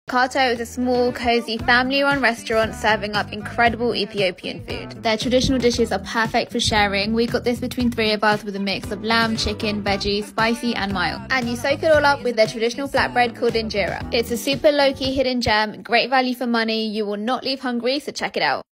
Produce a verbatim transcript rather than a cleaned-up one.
Kato is a small, cozy, family-run restaurant serving up incredible Ethiopian food. Their traditional dishes are perfect for sharing. We got this between three of us with a mix of lamb, chicken, veggies, spicy and mild. And you soak it all up with their traditional flatbread called injera. It's a super low-key hidden gem, great value for money. You will not leave hungry, so check it out.